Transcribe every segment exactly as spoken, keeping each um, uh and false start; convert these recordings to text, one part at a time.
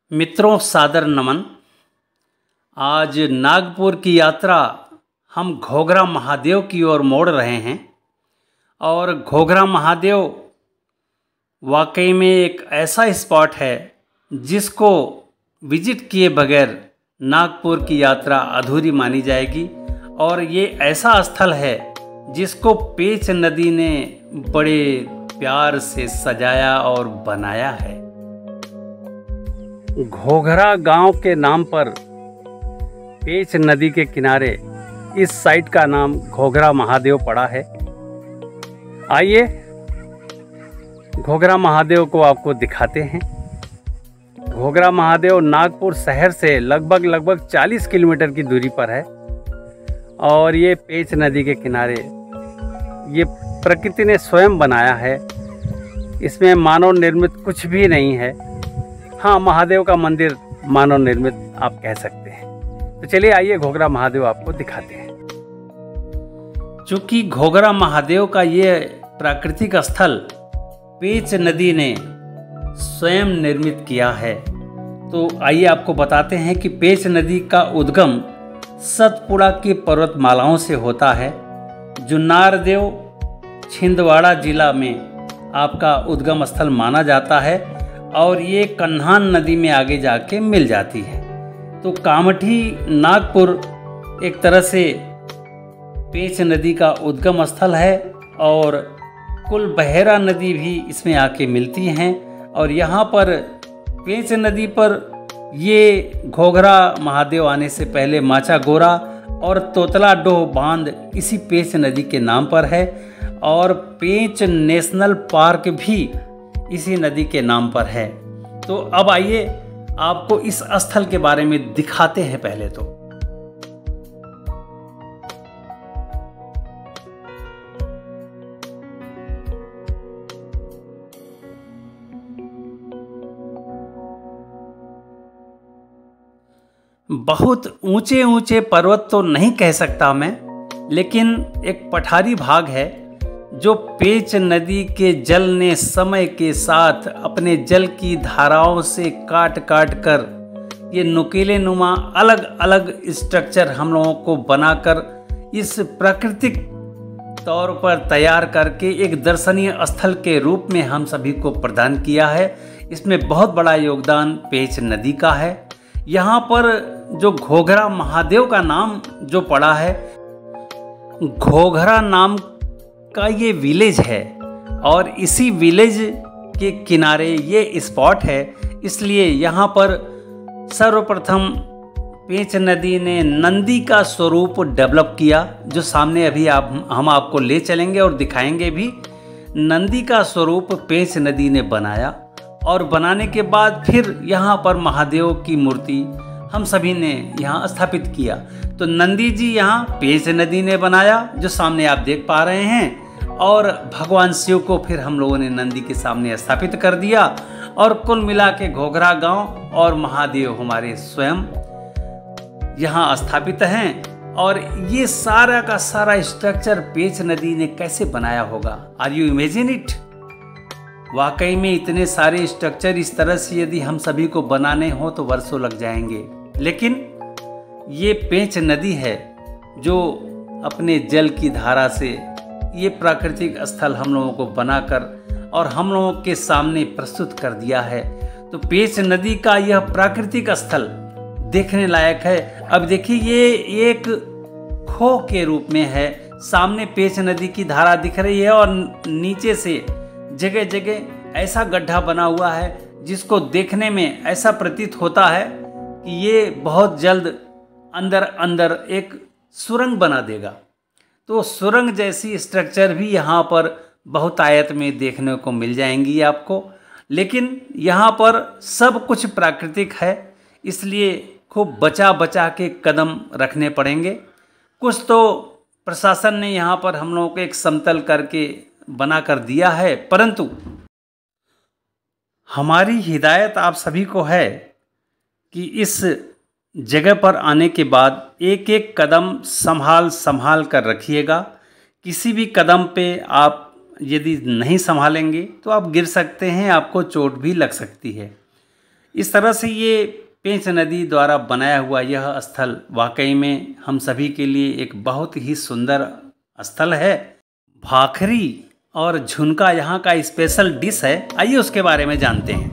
मित्रों सादर नमन। आज नागपुर की यात्रा हम घोघरा महादेव की ओर मोड़ रहे हैं और घोघरा महादेव वाकई में एक ऐसा स्पॉट है जिसको विजिट किए बगैर नागपुर की यात्रा अधूरी मानी जाएगी। और ये ऐसा स्थल है जिसको पेंच नदी ने बड़े प्यार से सजाया और बनाया है। घोघरा गांव के नाम पर पेंच नदी के किनारे इस साइट का नाम घोघरा महादेव पड़ा है। आइए घोघरा महादेव को आपको दिखाते हैं। घोघरा महादेव नागपुर शहर से लगभग लगभग चालीस किलोमीटर की दूरी पर है और ये पेंच नदी के किनारे ये प्रकृति ने स्वयं बनाया है। इसमें मानव निर्मित कुछ भी नहीं है। हाँ, महादेव का मंदिर मानव निर्मित आप कह सकते हैं। तो चलिए आइए घोघरा महादेव आपको दिखाते हैं। चूँकि घोघरा महादेव का ये प्राकृतिक स्थल पेंच नदी ने स्वयं निर्मित किया है, तो आइए आपको बताते हैं कि पेंच नदी का उद्गम सतपुड़ा की पर्वतमालाओं से होता है, जो नारदेव छिंदवाड़ा जिला में आपका उद्गम स्थल माना जाता है और ये कन्हान नदी में आगे जाके मिल जाती है। तो कामठी नागपुर एक तरह से पेंच नदी का उद्गम स्थल है और कुलबहेरा नदी भी इसमें आके मिलती हैं। और यहाँ पर पेंच नदी पर ये घोघरा महादेव आने से पहले माचा गोरा और तोतला डोह बांध इसी पेंच नदी के नाम पर है और पेंच नेशनल पार्क भी इसी नदी के नाम पर है। तो अब आइए आपको इस स्थल के बारे में दिखाते हैं। पहले तो बहुत ऊंचे ऊंचे पर्वत तो नहीं कह सकता मैं, लेकिन एक पठारी भाग है जो पेंच नदी के जल ने समय के साथ अपने जल की धाराओं से काट काट कर ये नुकीले नुमा अलग अलग स्ट्रक्चर हम लोगों को बनाकर इस प्राकृतिक तौर पर तैयार करके एक दर्शनीय स्थल के रूप में हम सभी को प्रदान किया है। इसमें बहुत बड़ा योगदान पेंच नदी का है। यहाँ पर जो घोघरा महादेव का नाम जो पड़ा है, घोघरा नाम का ये विलेज है और इसी विलेज के किनारे ये स्पॉट है। इसलिए यहाँ पर सर्वप्रथम पेंच नदी ने नंदी का स्वरूप डेवलप किया, जो सामने अभी आप हम आपको ले चलेंगे और दिखाएंगे भी। नंदी का स्वरूप पेंच नदी ने बनाया और बनाने के बाद फिर यहाँ पर महादेव की मूर्ति हम सभी ने यहाँ स्थापित किया। तो नंदी जी यहाँ पेंच नदी ने बनाया, जो सामने आप देख पा रहे हैं, और भगवान शिव को फिर हम लोगों ने नंदी के सामने स्थापित कर दिया। और कुल मिला के घोघरा गांव और महादेव हमारे स्वयं यहाँ स्थापित हैं। और ये सारा का सारा स्ट्रक्चर पेंच नदी ने कैसे बनाया होगा, आर यू इमेजिन इट। वाकई में इतने सारे स्ट्रक्चर इस तरह से यदि हम सभी को बनाने हो तो वर्षों लग जाएंगे, लेकिन ये पेंच नदी है जो अपने जल की धारा से ये प्राकृतिक स्थल हम लोगों को बनाकर और हम लोगों के सामने प्रस्तुत कर दिया है। तो पेंच नदी का यह प्राकृतिक स्थल देखने लायक है। अब देखिए, ये एक खो के रूप में है। सामने पेंच नदी की धारा दिख रही है और नीचे से जगह जगह ऐसा गड्ढा बना हुआ है जिसको देखने में ऐसा प्रतीत होता है कि ये बहुत जल्द अंदर अंदर एक सुरंग बना देगा। तो सुरंग जैसी स्ट्रक्चर भी यहाँ पर बहुत आयत में देखने को मिल जाएंगी आपको। लेकिन यहाँ पर सब कुछ प्राकृतिक है, इसलिए खूब बचा बचा के कदम रखने पड़ेंगे। कुछ तो प्रशासन ने यहाँ पर हम लोगों को एक समतल करके बना कर दिया है, परंतु हमारी हिदायत आप सभी को है कि इस जगह पर आने के बाद एक एक कदम संभाल संभाल कर रखिएगा। किसी भी कदम पे आप यदि नहीं संभालेंगे तो आप गिर सकते हैं, आपको चोट भी लग सकती है। इस तरह से ये पेंच नदी द्वारा बनाया हुआ यह स्थल वाकई में हम सभी के लिए एक बहुत ही सुंदर स्थल है। भाखरी और झुनका यहाँ का स्पेशल डिश है। आइए उसके बारे में जानते हैं।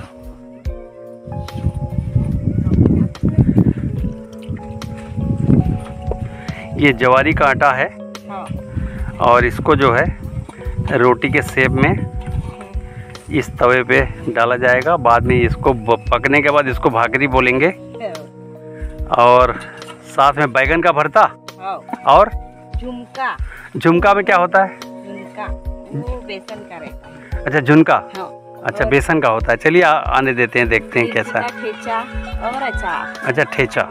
ये ज्वारी का आटा है और इसको जो है रोटी के शेप में इस तवे पे डाला जाएगा। बाद में इसको पकने के बाद इसको भाकरी बोलेंगे। और साथ में बैगन का भरता और झुमका। झुमका में क्या होता है? झुमका वो बेसन का रहता है। अच्छा झुनका। हाँ। अच्छा बेसन का होता है। चलिए आने देते हैं, देखते हैं कैसा है। ठेचा और अचार। अच्छा ठेचा।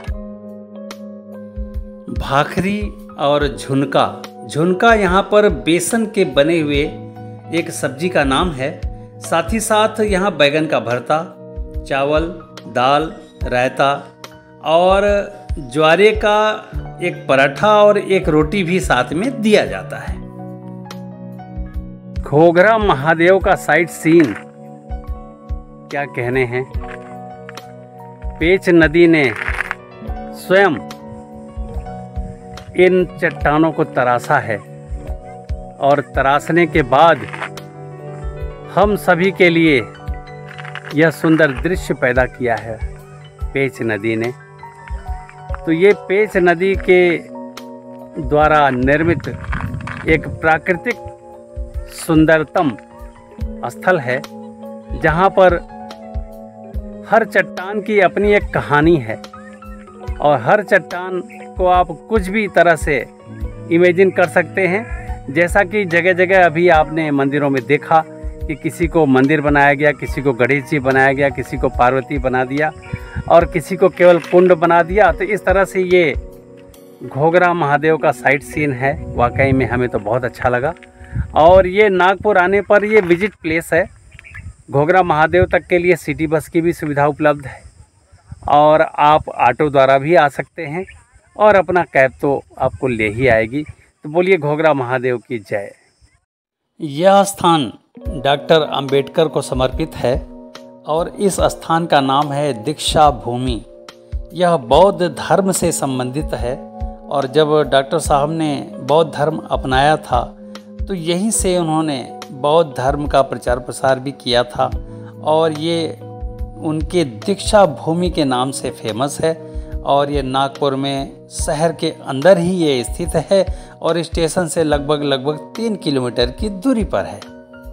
भाखरी और झुनका। झुनका यहाँ पर बेसन के बने हुए एक सब्जी का नाम है। साथ ही साथ यहाँ बैगन का भरता, चावल, दाल, रायता और ज्वारे का एक पराठा और एक रोटी भी साथ में दिया जाता है। घोघरा महादेव का साइट सीन क्या कहने हैं। पेंच नदी ने स्वयं इन चट्टानों को तराशा है और तराशने के बाद हम सभी के लिए यह सुंदर दृश्य पैदा किया है पेंच नदी ने। तो ये पेंच नदी के द्वारा निर्मित एक प्राकृतिक सुंदरतम स्थल है, जहाँ पर हर चट्टान की अपनी एक कहानी है और हर चट्टान को आप कुछ भी तरह से इमेजिन कर सकते हैं। जैसा कि जगह जगह अभी आपने मंदिरों में देखा कि किसी को मंदिर बनाया गया, किसी को गणेश जी बनाया गया, किसी को पार्वती बना दिया और किसी को केवल कुंड बना दिया। तो इस तरह से ये घोघरा महादेव का साइट सीन है। वाकई में हमें तो बहुत अच्छा लगा। और ये नागपुर आने पर ये विजिट प्लेस है। घोघरा महादेव तक के लिए सिटी बस की भी सुविधा उपलब्ध है और आप ऑटो द्वारा भी आ सकते हैं और अपना कैब तो आपको ले ही आएगी। तो बोलिए घोघरा महादेव की जय। यह स्थान डॉक्टर अंबेडकर को समर्पित है और इस स्थान का नाम है दीक्षा भूमि। यह बौद्ध धर्म से संबंधित है और जब डॉक्टर साहब ने बौद्ध धर्म अपनाया था तो यहीं से उन्होंने बौद्ध धर्म का प्रचार प्रसार भी किया था और ये उनके दीक्षा भूमि के नाम से फेमस है। और ये नागपुर में शहर के अंदर ही ये स्थित है और स्टेशन से लगभग लगभग तीन किलोमीटर की दूरी पर है।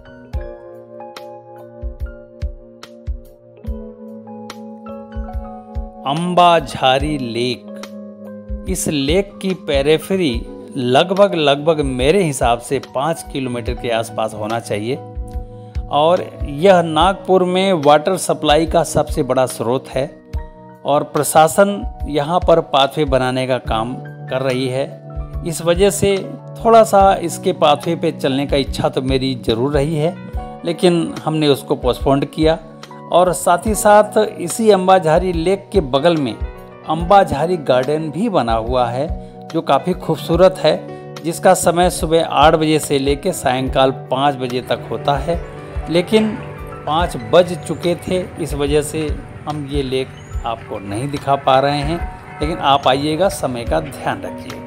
अंबाझारी लेक। इस लेक की पेरिफेरी लगभग लगभग मेरे हिसाब से पाँच किलोमीटर के आसपास होना चाहिए और यह नागपुर में वाटर सप्लाई का सबसे बड़ा स्रोत है और प्रशासन यहाँ पर पाथवे बनाने का काम कर रही है। इस वजह से थोड़ा सा इसके पाथवे पे चलने का इच्छा तो मेरी ज़रूर रही है, लेकिन हमने उसको पोस्टपोन्ड किया। और साथ ही साथ इसी अंबाझारी लेक के बगल में अंबाझारी गार्डन भी बना हुआ है जो काफ़ी खूबसूरत है, जिसका समय सुबह आठ बजे से लेकर सायंकाल पाँच बजे तक होता है। लेकिन पाँच बज चुके थे, इस वजह से हम ये लेक आपको नहीं दिखा पा रहे हैं, लेकिन आप आइएगा, समय का ध्यान रखिए।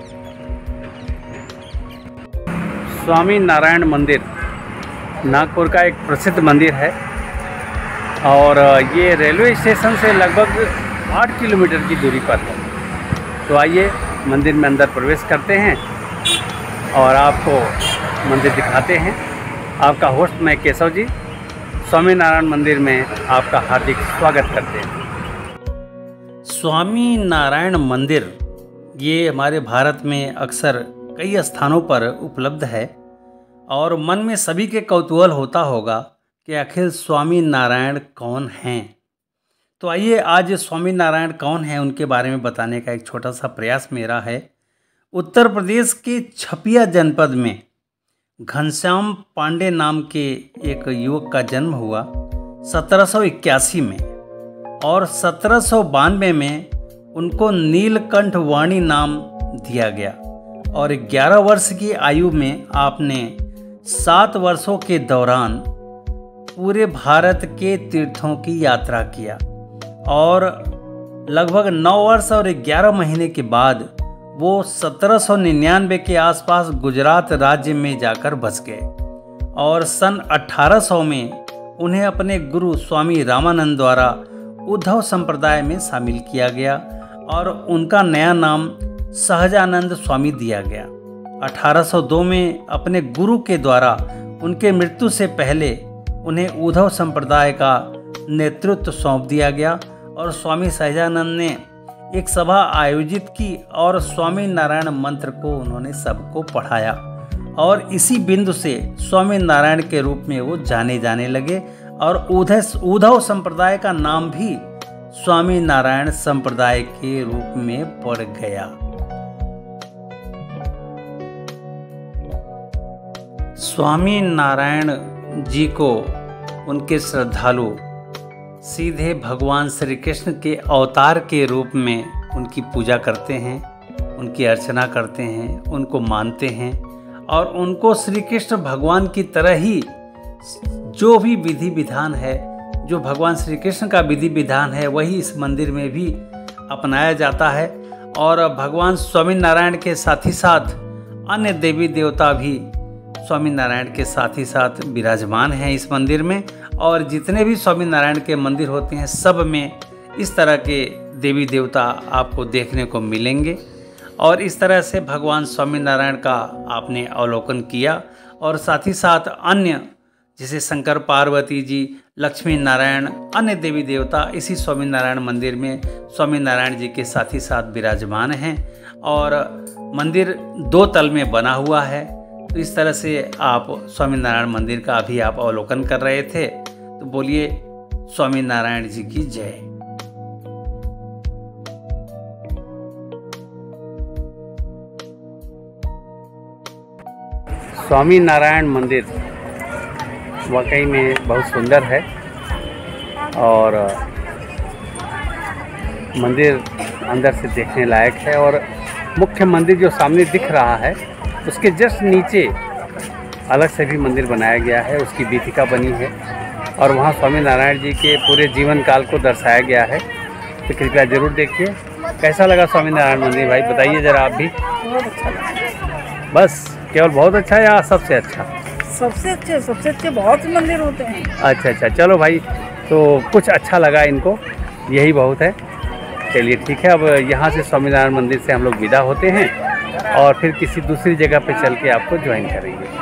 स्वामी नारायण मंदिर नागपुर का एक प्रसिद्ध मंदिर है और ये रेलवे स्टेशन से लगभग आठ किलोमीटर की दूरी पर है। तो आइए मंदिर में अंदर प्रवेश करते हैं और आपको मंदिर दिखाते हैं। आपका होस्ट मैं केशव जी स्वामी नारायण मंदिर में आपका हार्दिक स्वागत करते हैं। स्वामी नारायण मंदिर ये हमारे भारत में अक्सर कई स्थानों पर उपलब्ध है और मन में सभी के कौतूहल होता होगा कि आखिर स्वामी नारायण कौन हैं। तो आइए आज स्वामी नारायण कौन हैं उनके बारे में बताने का एक छोटा सा प्रयास मेरा है। उत्तर प्रदेश के छपिया जनपद में घनश्याम पांडे नाम के एक युवक का जन्म हुआ सत्रह सौ इक्यासी में और सत्रह सौ बानवे में उनको नीलकंठ वाणी नाम दिया गया और ग्यारह वर्ष की आयु में आपने सात वर्षों के दौरान पूरे भारत के तीर्थों की यात्रा किया। और लगभग नौ वर्ष और ग्यारह महीने के बाद वो सत्रह सौ निन्यानवे के आसपास गुजरात राज्य में जाकर बस गए और सन अठारह सौ में उन्हें अपने गुरु स्वामी रामानंद द्वारा उद्धव संप्रदाय में शामिल किया गया और उनका नया नाम सहजानंद स्वामी दिया गया। अठारह सौ दो में अपने गुरु के द्वारा उनके मृत्यु से पहले उन्हें उद्धव संप्रदाय का नेतृत्व सौंप दिया गया और स्वामी सहजानंद ने एक सभा आयोजित की और स्वामी नारायण मंत्र को उन्होंने सबको पढ़ाया और इसी बिंदु से स्वामी नारायण के रूप में वो जाने जाने लगे और उद्धव उद्धव संप्रदाय का नाम भी स्वामी नारायण संप्रदाय के रूप में पड़ गया। स्वामी नारायण जी को उनके श्रद्धालु सीधे भगवान श्री कृष्ण के अवतार के रूप में उनकी पूजा करते हैं, उनकी अर्चना करते हैं, उनको मानते हैं और उनको श्री कृष्ण भगवान की तरह ही जो भी विधि विधान है, जो भगवान श्री कृष्ण का विधि विधान है, वही इस मंदिर में भी अपनाया जाता है। और भगवान स्वामी नारायण के साथ ही साथ अन्य देवी देवता भी स्वामी नारायण के साथ ही साथ विराजमान हैं इस मंदिर में। और जितने भी स्वामी नारायण के मंदिर होते हैं सब में इस तरह के देवी देवता आपको देखने को मिलेंगे। और इस तरह से भगवान स्वामी नारायण का आपने अवलोकन किया और साथ ही साथ अन्य जैसे शंकर पार्वती जी, लक्ष्मी नारायण, अन्य देवी देवता इसी स्वामी नारायण मंदिर में स्वामी नारायण जी के साथ ही साथ विराजमान हैं। और मंदिर दो तल में बना हुआ है। तो इस तरह से आप स्वामी नारायण मंदिर का अभी आप अवलोकन कर रहे थे, तो बोलिए स्वामी नारायण जी की जय। स्वामी नारायण मंदिर वाकई में बहुत सुंदर है और मंदिर अंदर से देखने लायक है। और मुख्य मंदिर जो सामने दिख रहा है उसके जस्ट नीचे अलग से भी मंदिर बनाया गया है, उसकी वीथिका बनी है और वहाँ स्वामी नारायण जी के पूरे जीवन काल को दर्शाया गया है। तो कृपया ज़रूर देखिए। कैसा लगा स्वामी नारायण मंदिर भाई, बताइए ज़रा आप भी। बहुत अच्छा लगा। बस केवल बहुत अच्छा या सबसे अच्छा? सबसे अच्छे सबसे अच्छे बहुत मंदिर होते हैं। अच्छा अच्छा, चलो भाई, तो कुछ अच्छा लगा इनको, यही बहुत है। चलिए ठीक है, अब यहाँ से स्वामी नारायण मंदिर से हम लोग विदा होते हैं और फिर किसी दूसरी जगह पे चल के आपको ज्वाइन करेंगे।